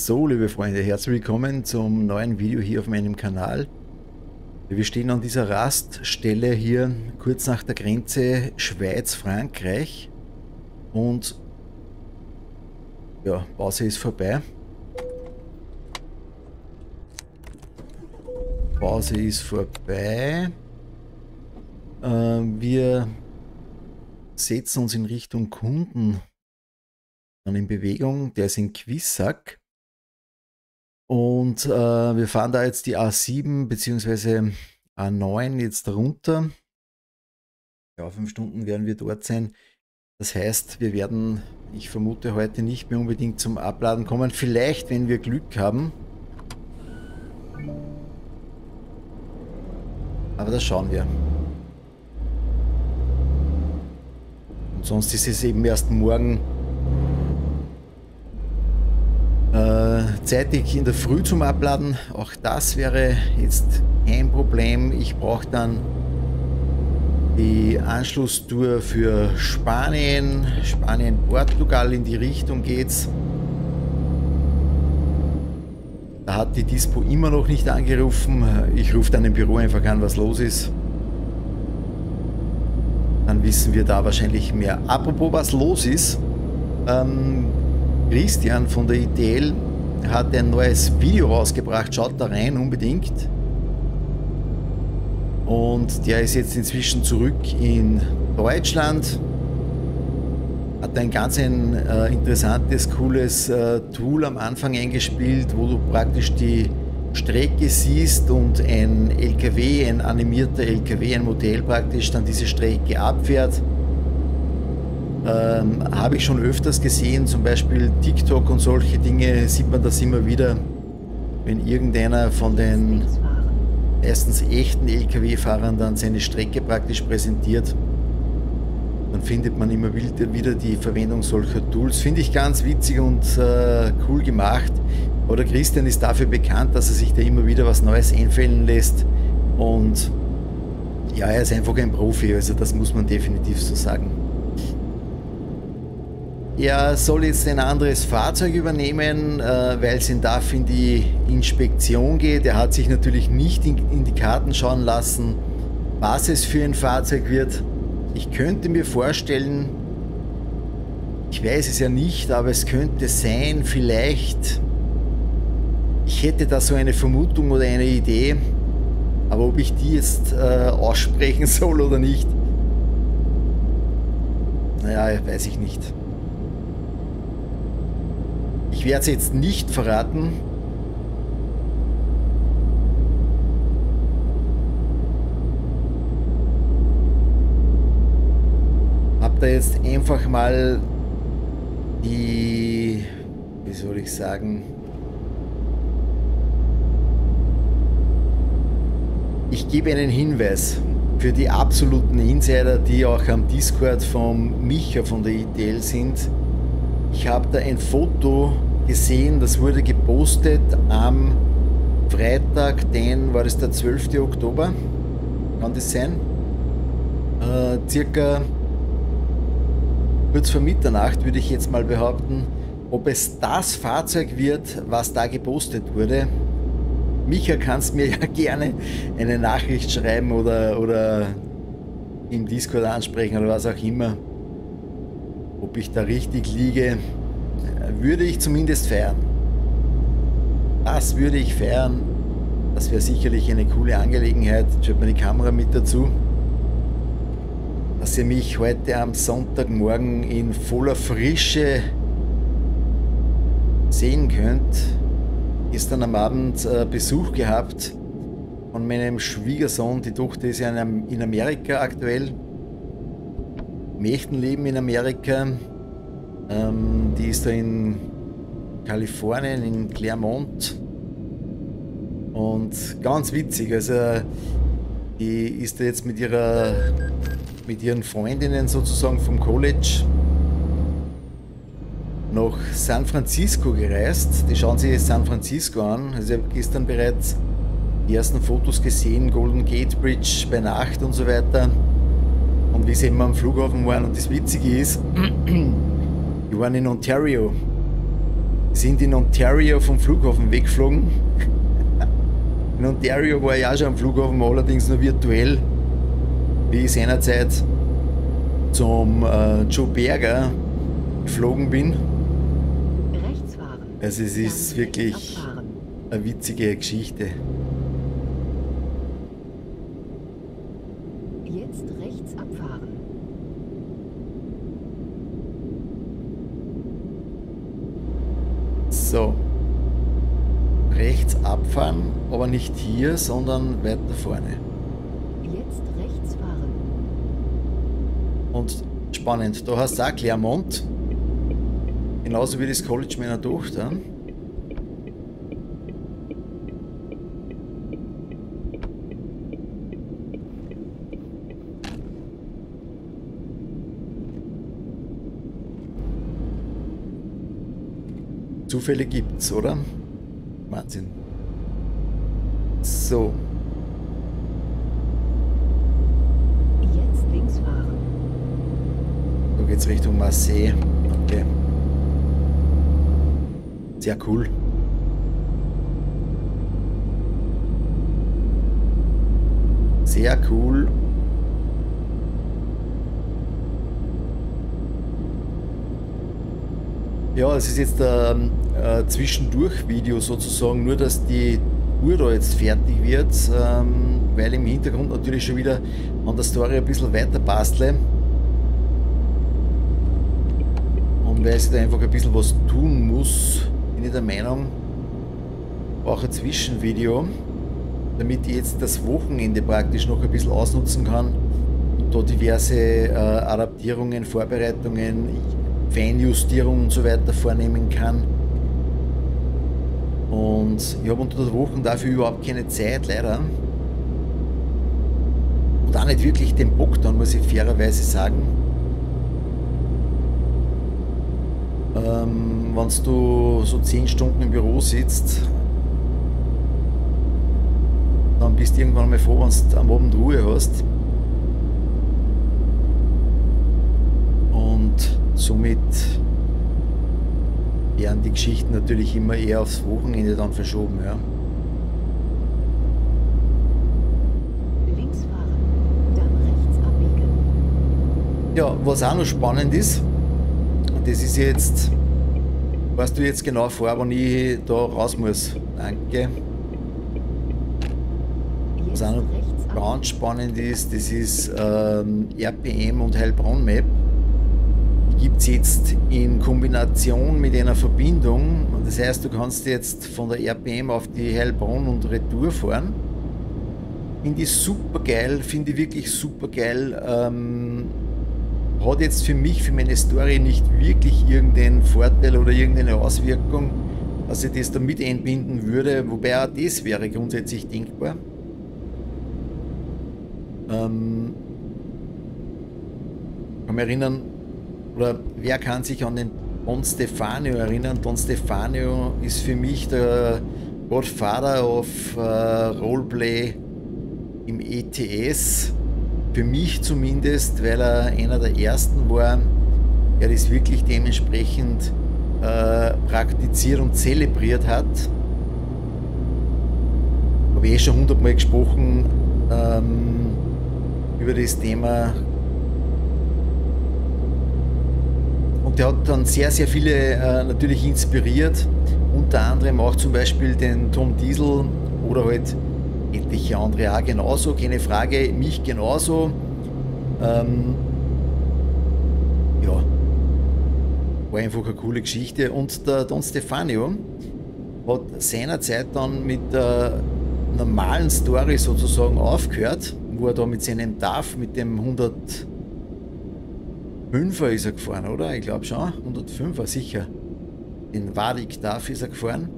So, liebe Freunde, herzlich willkommen zum neuen Video hier auf meinem Kanal. Wir stehen an dieser Raststelle hier kurz nach der Grenze Schweiz-Frankreich und ja, Pause ist vorbei. Wir setzen uns in Richtung Kunden dann in Bewegung. Der ist in Quissac. Und wir fahren da jetzt die A7 bzw. A9 jetzt runter. Ja, 5 Stunden werden wir dort sein. Das heißt, wir werden, ich vermute, heute nicht mehr unbedingt zum Abladen kommen. Vielleicht, wenn wir Glück haben. Aber das schauen wir. Und sonst ist es eben erst morgen zeitig in der Früh zum Abladen. Auch das wäre jetzt kein Problem. Ich brauche dann die Anschlusstour für Spanien. Portugal in die Richtung geht's. Da hat die Dispo immer noch nicht angerufen. Ich rufe dann im Büro einfach an, was los ist. Dann wissen wir da wahrscheinlich mehr. Apropos, was los ist. Christian von der ITL hat ein neues Video rausgebracht, schaut da rein unbedingt. Und der ist jetzt inzwischen zurück in Deutschland. Hat ein ganz interessantes, cooles Tool am Anfang eingespielt, wo du praktisch die Strecke siehst und ein LKW, ein animierter LKW, ein Modell praktisch dann diese Strecke abfährt. Habe ich schon öfters gesehen, zum Beispiel TikTok und solche Dinge sieht man das immer wieder, wenn irgendeiner von den erstens echten LKW-Fahrern dann seine Strecke praktisch präsentiert, dann findet man immer wieder die Verwendung solcher Tools. Finde ich ganz witzig und cool gemacht. Oder Christian ist dafür bekannt, dass er sich da immer wieder was Neues einfallen lässt und ja, er ist einfach ein Profi, also das muss man definitiv so sagen. Er soll jetzt ein anderes Fahrzeug übernehmen, weil es ihn darf in die Inspektion geht. Er hat sich natürlich nicht in die Karten schauen lassen, was es für ein Fahrzeug wird. Ich könnte mir vorstellen, ich weiß es ja nicht, aber es könnte sein, vielleicht, ich hätte da so eine Vermutung oder eine Idee, aber ob ich die jetzt aussprechen soll oder nicht, naja, weiß ich nicht. Ich werde es jetzt nicht verraten. Hab da jetzt einfach mal die, wie soll ich sagen, ich gebe einen Hinweis für die absoluten Insider, die auch am Discord vom Micha von der ITL sind. Ich habe da ein Foto gesehen, das wurde gepostet am Freitag, war das der 12. Oktober, kann das sein? Circa kurz vor Mitternacht würde ich jetzt mal behaupten, ob es das Fahrzeug wird, was da gepostet wurde. Micha, kannst mir ja gerne eine Nachricht schreiben oder im Discord ansprechen oder was auch immer. Ob ich da richtig liege, würde ich zumindest feiern. Das würde ich feiern. Das wäre sicherlich eine coole Angelegenheit. Schaut mir die Kamera mit dazu. Dass ihr mich heute am Sonntagmorgen in voller Frische sehen könnt. Gestern am Abend Besuch gehabt von meinem Schwiegersohn. Die Tochter ist ja in Amerika aktuell. Im echten Leben in Amerika. Die ist da in Kalifornien, in Claremont. Und ganz witzig, also die ist da jetzt mit ihren Freundinnen sozusagen vom College nach San Francisco gereist. Die schauen sich San Francisco an. Also ich habe gestern bereits die ersten Fotos gesehen, Golden Gate Bridge bei Nacht und so weiter. Und wie sie eben am Flughafen waren. Und das Witzige ist, die waren in Ontario. sind in Ontario vom Flughafen weggeflogen. In Ontario war ich auch schon am Flughafen, allerdings nur virtuell, wie ich seinerzeit zum Joe Berger geflogen bin. Also es ist wirklich eine witzige Geschichte. Jetzt rechts abfahren. So. Rechts abfahren, aber nicht hier, sondern weiter vorne. Jetzt rechts fahren. Und spannend, da hast du auch Claremont. Genauso wie das College meiner Tochter. Zufälle gibt's, oder? Wahnsinn. So. Jetzt links fahren. Da geht's Richtung Marseille. Okay. Sehr cool. Sehr cool. Ja, es ist jetzt ein Zwischendurch-Video sozusagen, nur dass die Uhr da jetzt fertig wird, weil im Hintergrund natürlich schon wieder an der Story ein bisschen weiter bastle. Und weil ich da einfach ein bisschen was tun muss, bin ich der Meinung, auch ein Zwischenvideo, damit ich jetzt das Wochenende praktisch noch ein bisschen ausnutzen kann und da diverse Adaptierungen, Vorbereitungen, Feinjustierungen und so weiter vornehmen kann. Und ich habe unter der Woche dafür überhaupt keine Zeit, leider. Und auch nicht wirklich den Bock dann, muss ich fairerweise sagen. Wenn du so 10 Stunden im Büro sitzt, dann bist du irgendwann mal froh, wenn du am Abend Ruhe hast. Und somit werden die Geschichten natürlich immer eher aufs Wochenende dann verschoben, ja. Links fahren, dann rechts abbiegen. Ja, was auch noch spannend ist, das ist jetzt, weißt du jetzt genau vor, wann ich da raus muss. Danke. Was auch noch ganz spannend ist, das ist RPM und Heilbronn Map. Gibt es jetzt in Kombination mit einer Verbindung. Das heißt, du kannst jetzt von der RPM auf die Heilbronn und Retour fahren. Finde ich super geil, finde ich wirklich super geil. Hat jetzt für mich, für meine Story nicht wirklich irgendeinen Vorteil oder irgendeine Auswirkung, dass ich das da mit einbinden würde, wobei auch das wäre grundsätzlich denkbar. Kann mich erinnern, oder wer kann sich an den Don Stefano erinnern? Don Stefano ist für mich der Godfather of Roleplay im ETS. Für mich zumindest, weil er einer der ersten war, der das wirklich dementsprechend praktiziert und zelebriert hat. Habe ich schon 100-mal gesprochen über das Thema. Und der hat dann sehr, sehr viele natürlich inspiriert, unter anderem auch zum Beispiel den Tom Diesel oder halt etliche andere auch genauso, keine Frage, mich genauso. Ja, war einfach eine coole Geschichte. Und der Don Stefano hat seinerzeit dann mit der normalen Story sozusagen aufgehört, wo er da mit seinem DAF, mit dem 105er ist er gefahren, oder? Ich glaube schon, 105er sicher. Den Varik DAF ist er gefahren.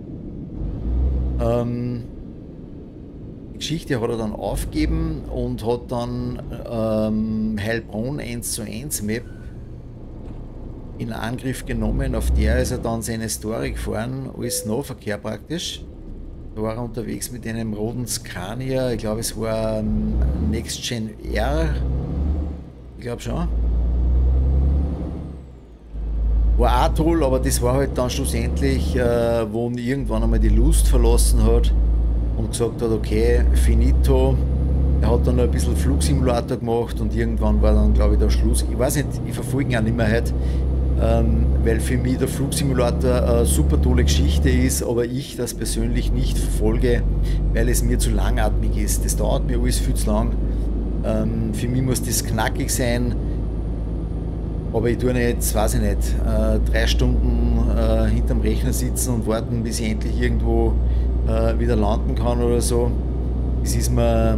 Die Geschichte hat er dann aufgegeben und hat dann Heilbronn 1:1 Map in Angriff genommen. Auf der ist er dann seine Story gefahren, alles Nahverkehr praktisch. Da war er unterwegs mit einem roten Scania, ich glaube es war Next Gen R, ich glaube schon. War auch toll, aber das war halt dann schlussendlich, wo ihn irgendwann einmal die Lust verlassen hat und gesagt hat, okay, finito. Er hat dann noch ein bisschen Flugsimulator gemacht und irgendwann war dann, glaube ich, der Schluss. Ich weiß nicht, ich verfolge ihn auch nicht mehr heute, weil für mich der Flugsimulator eine super tolle Geschichte ist, aber ich das persönlich nicht verfolge, weil es mir zu langatmig ist. Das dauert mir alles viel zu lang. Für mich muss das knackig sein, aber ich tue jetzt, weiß ich nicht, 3 Stunden hinterm Rechner sitzen und warten, bis ich endlich irgendwo wieder landen kann oder so. Das ist mir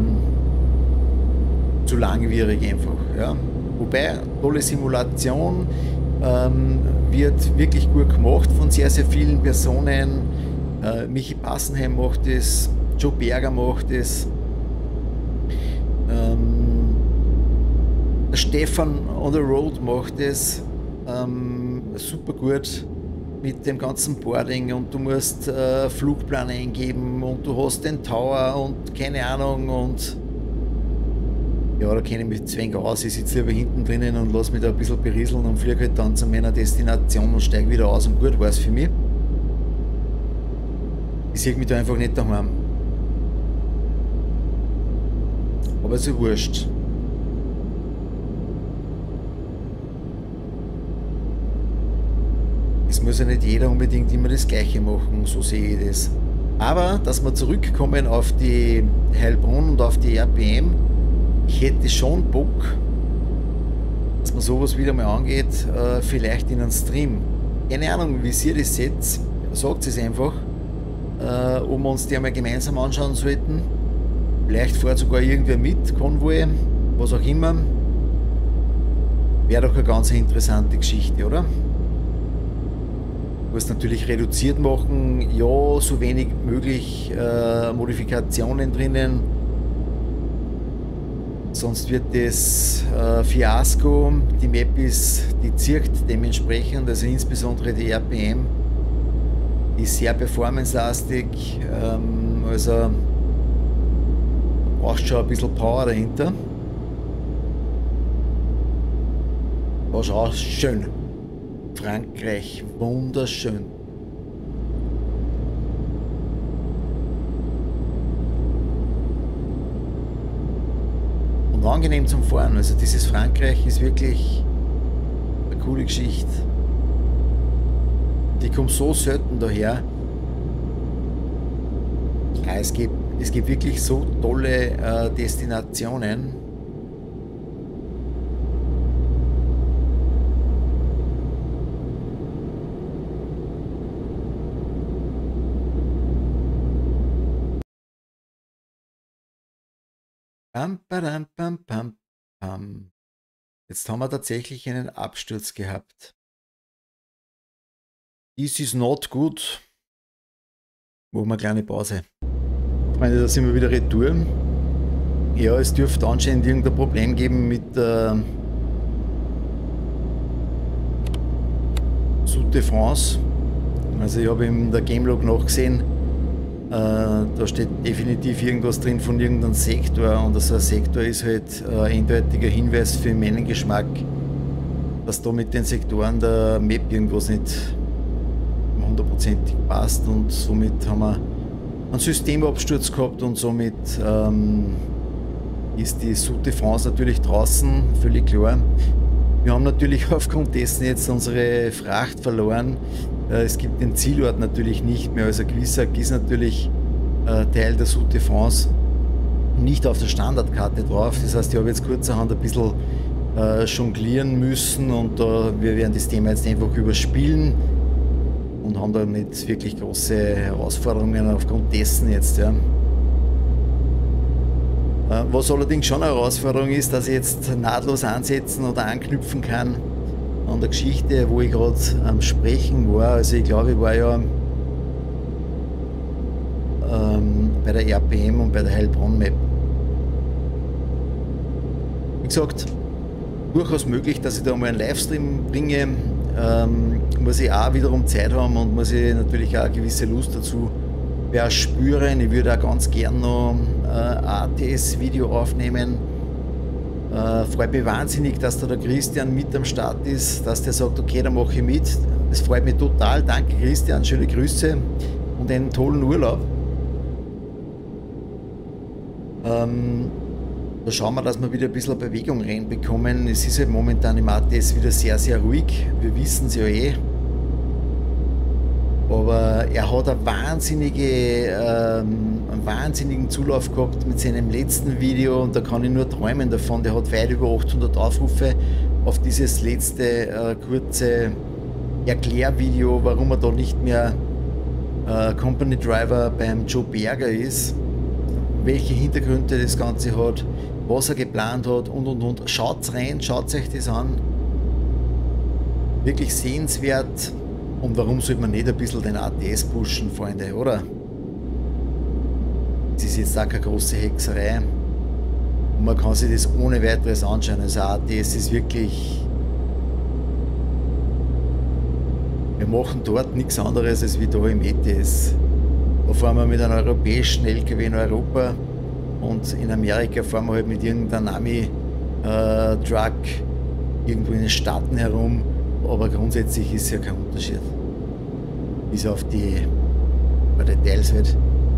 zu langwierig einfach. Ja. Wobei, tolle Simulation, wird wirklich gut gemacht von sehr, sehr vielen Personen. Michi Passenheim macht es, Joe Berger macht es, Stefan on the Road macht es super gut mit dem ganzen Boarding und du musst Flugplan eingeben und du hast den Tower und keine Ahnung und ja, da kenne ich mich zu wenig aus. Ich sitze lieber hinten drinnen und lasse mich da ein bisschen berieseln und fliege halt dann zu meiner Destination und steige wieder aus und gut war es für mich. Ich sehe mich da einfach nicht daheim. Aber ist ja wurscht. Es muss ja nicht jeder unbedingt immer das Gleiche machen, so sehe ich das. Aber, dass wir zurückkommen auf die Heilbronn und auf die RPM, ich hätte schon Bock, dass man sowas wieder mal angeht, vielleicht in einen Stream. Keine Ahnung, wie ihr das seht, sagt es einfach, ob wir uns die einmal gemeinsam anschauen sollten. Vielleicht fährt sogar irgendwer mit, Konvoi, was auch immer. Wäre doch eine ganz interessante Geschichte, oder? Du musst natürlich reduziert machen, ja, so wenig möglich Modifikationen drinnen. Sonst wird das Fiasko. Die Map die zirkt dementsprechend, also insbesondere die RPM ist sehr performancelastig, also brauchst schon ein bisschen Power dahinter. War schon auch schön. Frankreich, wunderschön. Und angenehm zum Fahren. Also dieses Frankreich ist wirklich eine coole Geschichte. Die kommt so selten daher. Ja, es gibt wirklich so tolle Destinationen. Pam, padam, pam, pam, pam. Jetzt haben wir tatsächlich einen Absturz gehabt. This is not good. Machen wir eine kleine Pause. Ich meine, da sind wir wieder retour. Ja, es dürfte anscheinend irgendein Problem geben mit Sud de France. Also ich habe in der Gamelog nachgesehen, da steht definitiv irgendwas drin von irgendeinem Sektor und so ein Sektor ist halt ein eindeutiger Hinweis für meinen Geschmack, dass da mit den Sektoren der Map irgendwas nicht hundertprozentig passt und somit haben wir einen Systemabsturz gehabt und somit ist die Sud de France natürlich draußen, völlig klar. Wir haben natürlich aufgrund dessen jetzt unsere Fracht verloren. Es gibt den Zielort natürlich nicht mehr, also Quissac ist natürlich Teil der Sud de France, nicht auf der Standardkarte drauf. Das heißt, ich habe jetzt kurzerhand ein bisschen jonglieren müssen und wir werden das Thema jetzt einfach überspielen und haben da nicht wirklich große Herausforderungen aufgrund dessen jetzt. Ja. Was allerdings schon eine Herausforderung ist, dass ich jetzt nahtlos ansetzen oder anknüpfen kann an der Geschichte, wo ich gerade am Sprechen war. Also ich glaube, ich war ja bei der RPM und bei der Heilbronn Map. Wie gesagt, durchaus möglich, dass ich da mal einen Livestream bringe. Muss ich auch wiederum Zeit haben und muss ich natürlich auch eine gewisse Lust dazu verspüren. Ich würde auch ganz gern noch ein ATS-Video aufnehmen. freut mich wahnsinnig, dass da der Christian mit am Start ist, dass der sagt, okay, dann mache ich mit. Das freut mich total. Danke Christian, schöne Grüße und einen tollen Urlaub. Da schauen wir, dass wir wieder ein bisschen Bewegung reinbekommen. Es ist halt momentan im ATS wieder sehr, sehr ruhig. Wir wissen es ja eh. Aber er hat einen wahnsinnigen Zulauf gehabt mit seinem letzten Video und da kann ich nur träumen davon. Der hat weit über 800 Aufrufe auf dieses letzte kurze Erklärvideo, warum er da nicht mehr Company Driver beim Joe Berger ist, welche Hintergründe das Ganze hat, was er geplant hat und. Schaut's rein, schaut euch das an. Wirklich sehenswert. Und warum sollte man nicht ein bisschen den ATS pushen, Freunde, oder? Das ist jetzt auch keine große Hexerei. Und man kann sich das ohne weiteres anschauen. Also ATS ist wirklich... Wir machen dort nichts anderes als wie da im ETS. Da fahren wir mit einem europäischen LKW in Europa und in Amerika fahren wir halt mit irgendeinem Ami-Truck irgendwo in den Staaten herum. Aber grundsätzlich ist ja kein Unterschied. Bis auf die Details halt.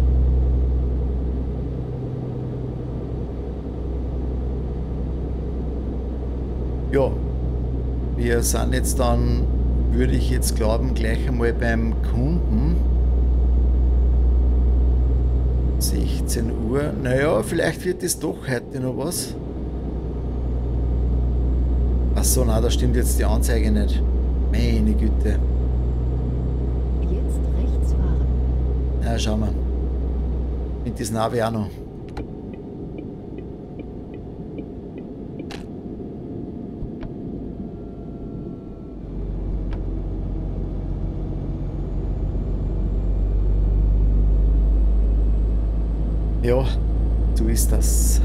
Ja, wir sind jetzt dann, würde ich jetzt glauben, gleich einmal beim Kunden. 16 Uhr. Naja, vielleicht wird es doch heute noch was. Achso, na, da stimmt jetzt die Anzeige nicht. Meine Güte. Jetzt rechts fahren. Ja, schauen wir. Mit das Navi auch noch. Ja, so ist das.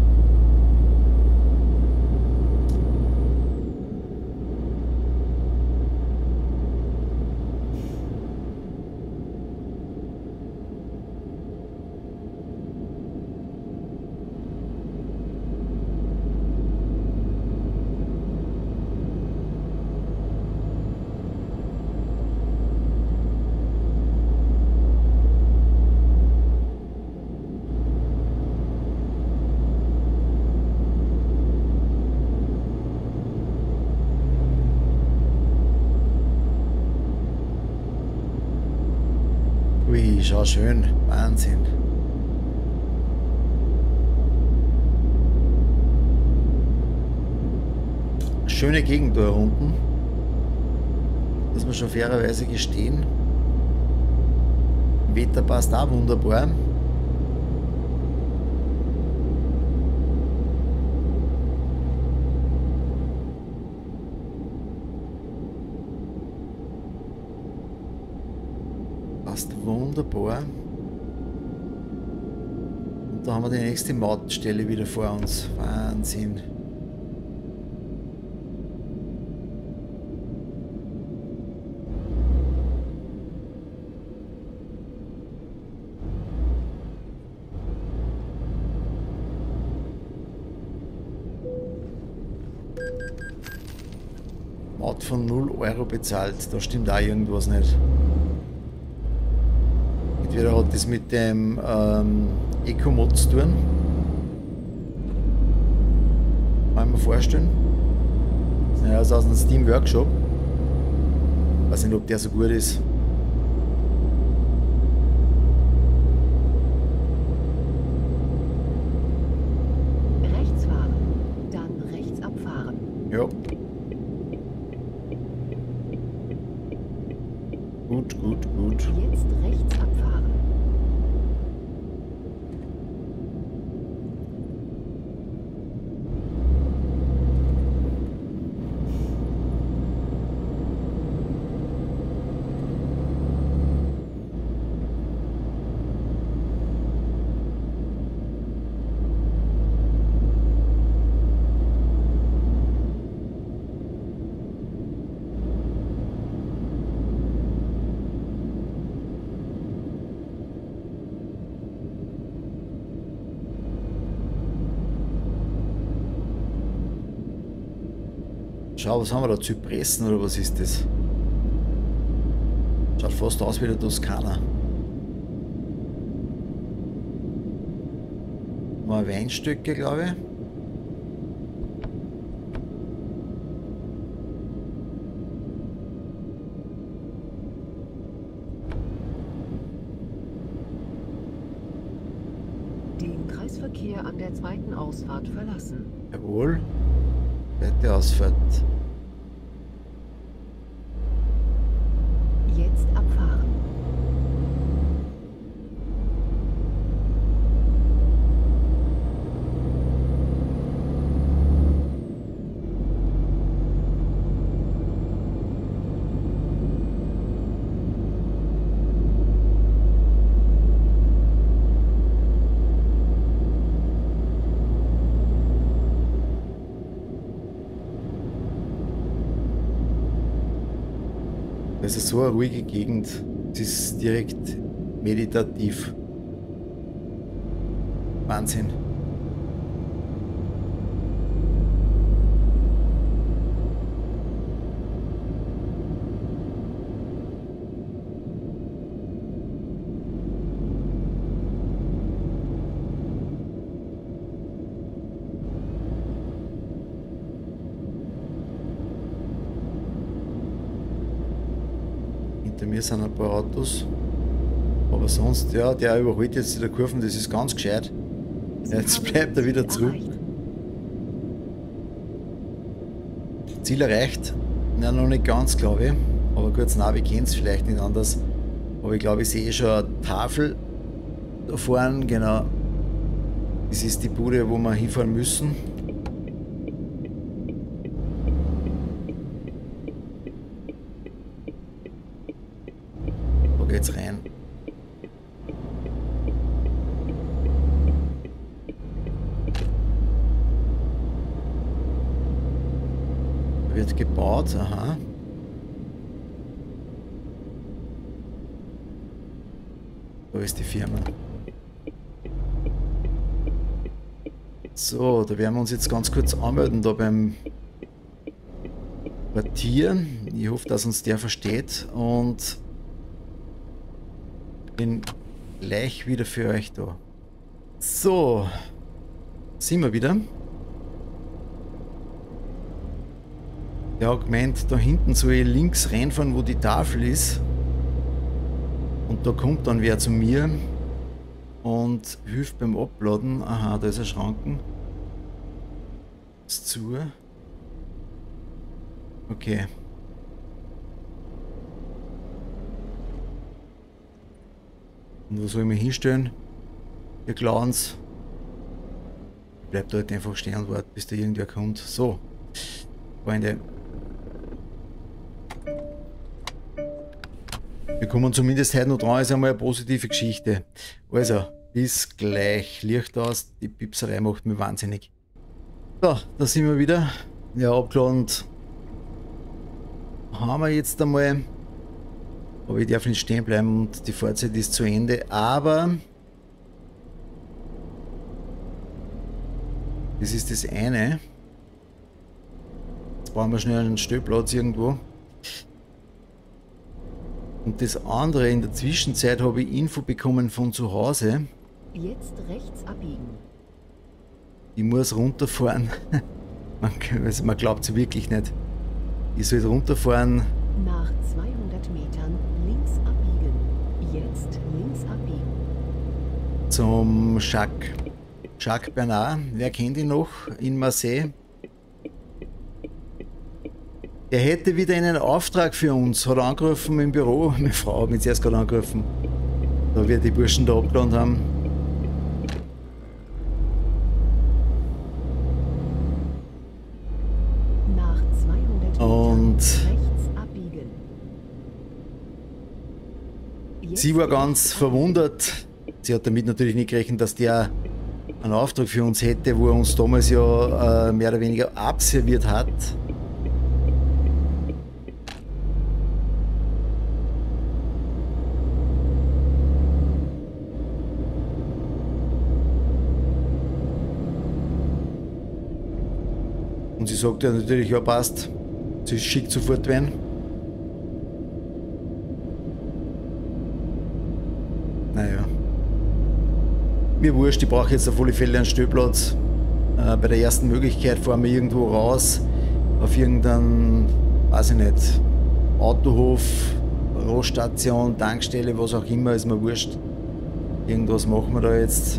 Ui, schau schön. Wahnsinn. Schöne Gegend da unten. Muss man schon fairerweise gestehen. Wetter passt auch wunderbar. Passt wunderbar. Und da haben wir die nächste Mautstelle wieder vor uns. Wahnsinn. Maut von 0 Euro bezahlt. Da stimmt auch irgendwas nicht. Entweder hat das mit dem Eco-Mod zu tun. Kann ich mir vorstellen. Naja, ist aus dem Steam Workshop. Weiß nicht, ob der so gut ist. Rechts fahren. Dann rechts abfahren. Ja. Gut, gut, gut. Jetzt rechts abfahren. Schau, was haben wir da? Zypressen oder was ist das? Schaut fast aus wie der Toskana. Mal Weinstöcke, glaube ich. Den Kreisverkehr an der zweiten Ausfahrt verlassen. Jawohl. Zweite Ausfahrt. Jetzt abfahren. Das ist so eine ruhige Gegend. Es ist direkt meditativ. Wahnsinn. Hinter mir sind ein paar Autos. Aber sonst, ja, der überholt jetzt in der Kurve, das ist ganz gescheit. Jetzt bleibt er wieder zurück. Ziel erreicht. Na, noch nicht ganz, glaube ich. Aber gut, das Navi kennt es vielleicht nicht anders. Aber ich glaube, ich sehe schon eine Tafel da vorne. Genau. Das ist die Bude, wo wir hinfahren müssen. Da geht's rein. Wird gebaut, aha. Da ist die Firma. So, da werden wir uns jetzt ganz kurz anmelden, da beim Quartier. Ich hoffe, dass uns der versteht und bin gleich wieder für euch da. So, sind wir wieder. Der hat gemeint, da hinten soll ich links reinfahren, wo die Tafel ist. Und da kommt dann wer zu mir und hilft beim Abladen. Aha, da ist ein Schranken. Ist zu. Okay. Und wo soll ich mich hinstellen? Ihr Clowns. Bleibt halt einfach stehen und wartet, bis da irgendwer kommt. So, Freunde. Wir kommen zumindest heute noch dran, ist einmal eine positive Geschichte. Also, bis gleich. Licht aus, die Pipserei macht mich wahnsinnig. So, da sind wir wieder. Ja, abgeladen haben wir jetzt einmal. Aber ich darf nicht stehen bleiben und die Fahrzeit ist zu Ende. Aber das ist das eine. Jetzt brauchen wir schnell einen Stellplatz irgendwo. Und das andere, in der Zwischenzeit habe ich Info bekommen von zu Hause. Jetzt rechts abbiegen. Ich muss runterfahren. Man glaubt es wirklich nicht. Ich soll runterfahren. Nach 200 Metern links abbiegen. Jetzt links abbiegen. Zum Jacques Bernard. Wer kennt ihn noch? In Marseille. Er hätte wieder einen Auftrag für uns. Hat angerufen im Büro. Meine Frau hat mich zuerst gerade angerufen. Da wir die Burschen da abgeladen haben. Nach 200 Metern Und rechts abbiegen. Jetzt sie war ganz rechts verwundert. Sie hat damit natürlich nicht gerechnet, dass der einen Auftrag für uns hätte, wo er uns damals ja mehr oder weniger abserviert hat. Und sie sagte natürlich, ja passt, Sie schickt sofort wen. Naja. Mir wurscht, ich brauche jetzt auf alle Fälle einen Stellplatz. Bei der ersten Möglichkeit fahren wir irgendwo raus. Auf irgendeinen, weiß ich nicht, Autohof, Roststation, Tankstelle, was auch immer, ist mir wurscht. Irgendwas machen wir da jetzt.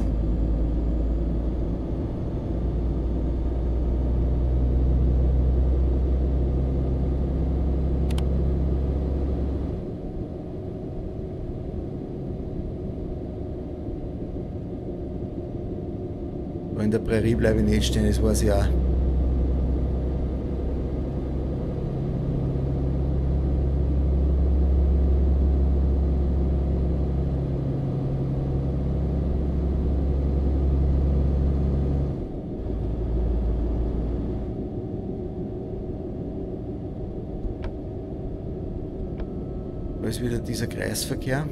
In der Prärie bleibe ich nicht stehen, das weiß ich auch. Da ist wieder dieser Kreisverkehr.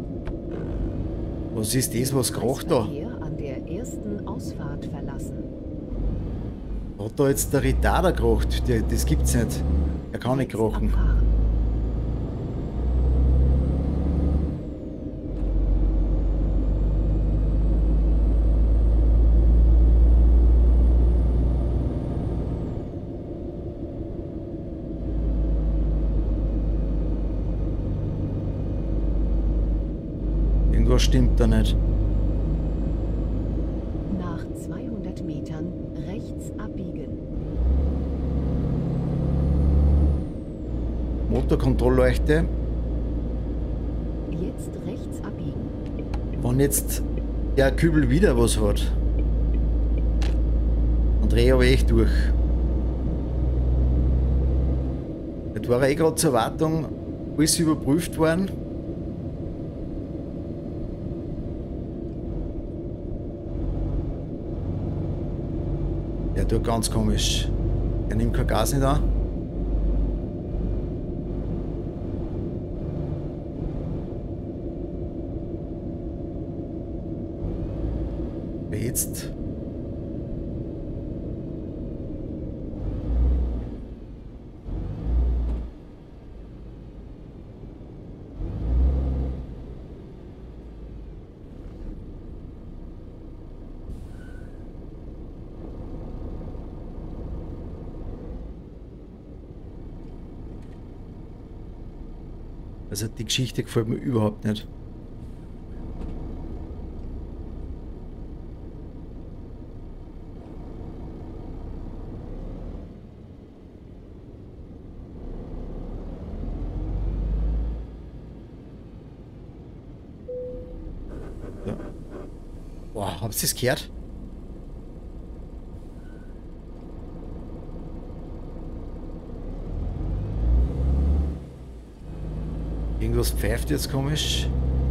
Was ist das, was kracht da? An der ersten Ausfahrt verlassen. Hat da jetzt der Retarder kracht? Das gibt's nicht. Er kann nicht krachen. Irgendwas stimmt da nicht. Nach 200 Metern rechts abbiegen. Motorkontrollleuchte. Jetzt rechts abbiegen. Wenn jetzt der Kübel wieder was hat, dann drehe ich aber echt durch. Jetzt war eh gerade zur Wartung alles überprüft worden. Der tut ganz komisch. Er nimmt kein Gas nicht an. Jetzt. Also die Geschichte gefällt mir überhaupt nicht. Ja. Boah, habt ihr das gehört? Irgendwas pfeift jetzt komisch.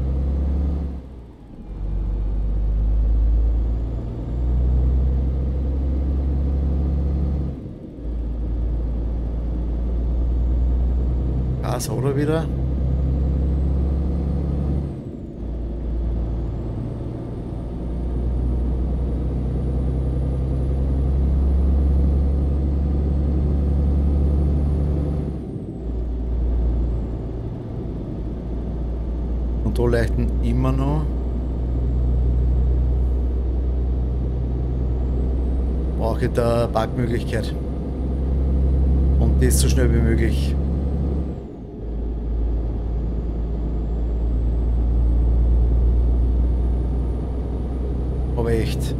Gas hat er wieder. Kontrollleuchten immer noch. Brauche ich da Parkmöglichkeit. Und das so schnell wie möglich. Aber echt.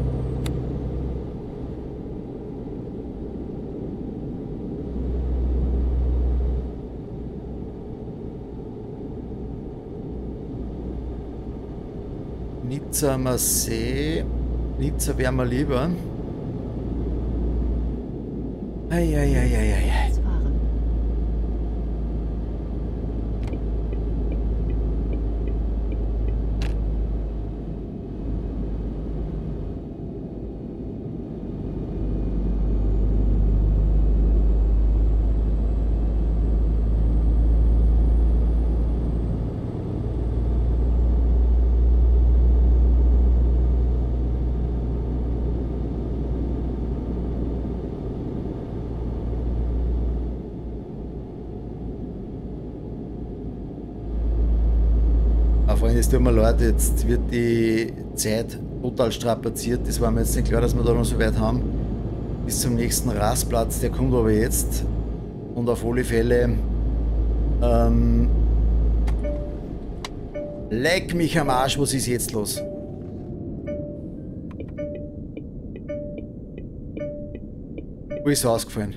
Nizza am See. Nizza wäre mir lieber. Eieieiei. Freunde, es tut mir leid, jetzt wird die Zeit total strapaziert. Das war mir jetzt nicht klar, dass wir da noch so weit haben. Bis zum nächsten Rastplatz, der kommt aber jetzt. Und auf alle Fälle leck mich am Arsch, was ist jetzt los? Wo ist ausgefallen?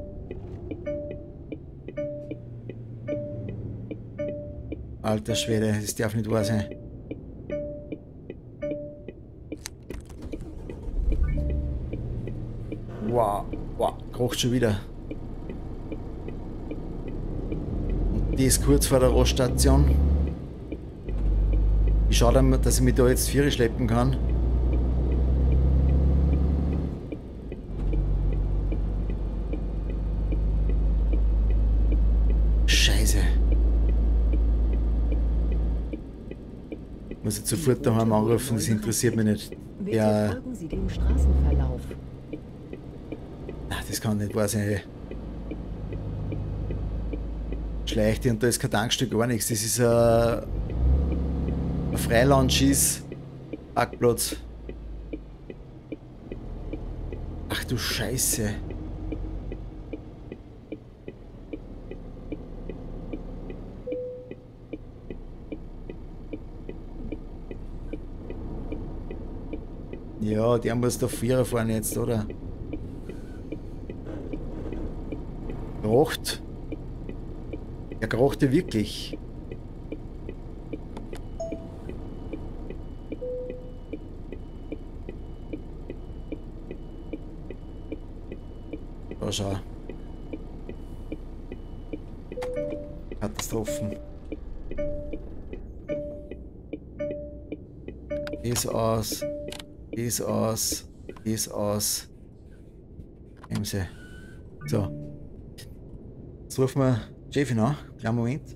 Alter Schwede, das darf nicht wahr sein. Wow, wow, kocht schon wieder. Und das kurz vor der Raststation. Ich schaue dann, dass ich mich da jetzt Viere schleppen kann. Scheiße. Muss ich sofort daheim anrufen, das interessiert mich nicht. Ja. Folgen Sie dem Straßenverlauf. Ach, das kann nicht wahr sein. Ey. Schleichte und da ist kein Tankstück, gar nichts. Das ist ein Freilandschieß-Parkplatz. Ach du Scheiße. Ja, der muss da Vierer fahren jetzt, oder? Kracht. Er krachte wirklich. Da schau. Katastrophen. Das aus. Das aus. Das aus. Bremse. So. Jetzt rufen wir Chefin an. Kleinen Moment.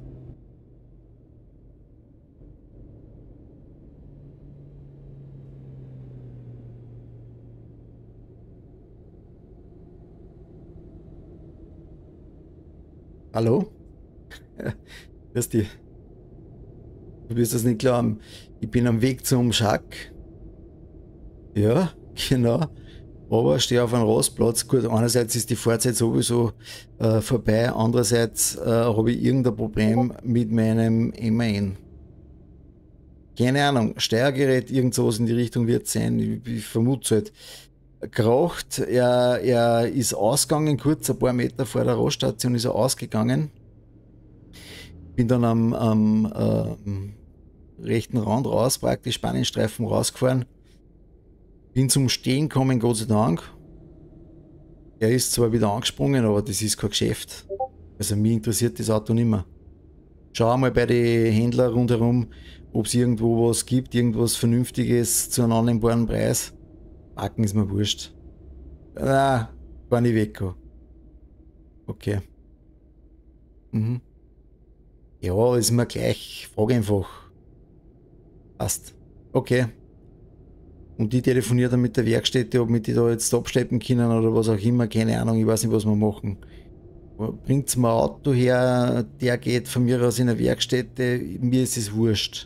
Hallo? Grüß dich. Du wirst das nicht glauben. Ich bin am Weg zum Schack. Ja, genau. Aber stehe auf einem Rastplatz. Gut, einerseits ist die Fahrzeit sowieso vorbei, andererseits habe ich irgendein Problem mit meinem MAN. Keine Ahnung, Steuergerät, irgend sowas in die Richtung wird es sein, ich vermute es halt. Kracht, er ist ausgegangen, kurz ein paar Meter vor der Raststation ist er ausgegangen. Bin dann am rechten Rand raus, praktisch Spannenstreifen rausgefahren. Bin zum Stehen gekommen, Gott sei Dank. Er ist zwar wieder angesprungen, aber das ist kein Geschäft. Also mich interessiert das Auto nicht mehr. Schau mal bei den Händlern rundherum, ob es irgendwo was gibt, irgendwas Vernünftiges zu einem annehmbaren Preis. Packen ist mir wurscht. Na, gar nicht weg. Okay. Mhm. Ja, ist mir gleich. Frage einfach. Passt. Okay. Und die telefoniert dann mit der Werkstätte, ob wir die da jetzt abschleppen können oder was auch immer. Keine Ahnung, ich weiß nicht, was wir machen. Bringt mir ein Auto her, der geht von mir aus in eine Werkstätte, mir ist es wurscht.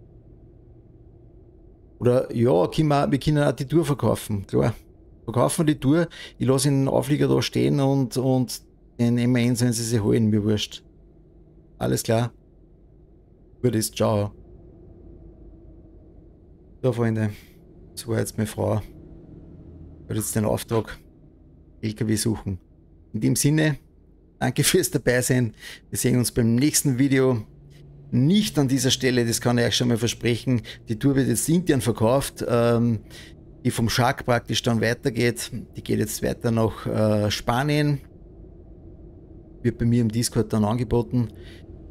Oder ja, wir können auch die Tour verkaufen, klar. Verkaufen wir die Tour, ich lasse den Auflieger da stehen und den MAN sollen sie sich holen, mir wurscht. Alles klar. Gut ist, ciao. So, Freunde. Das war jetzt meine Frau. Ich habe jetzt den Auftrag, LKW suchen. In dem Sinne, danke fürs Dabeisein. Wir sehen uns beim nächsten Video. Nicht an dieser Stelle, das kann ich euch schon mal versprechen. Die Tour wird jetzt intern verkauft, die vom Schack praktisch dann weitergeht. Die geht jetzt weiter nach Spanien. Wird bei mir im Discord dann angeboten.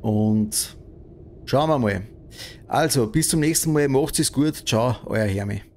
Und schauen wir mal. Also, bis zum nächsten Mal. Macht's es gut. Ciao, euer Hermi.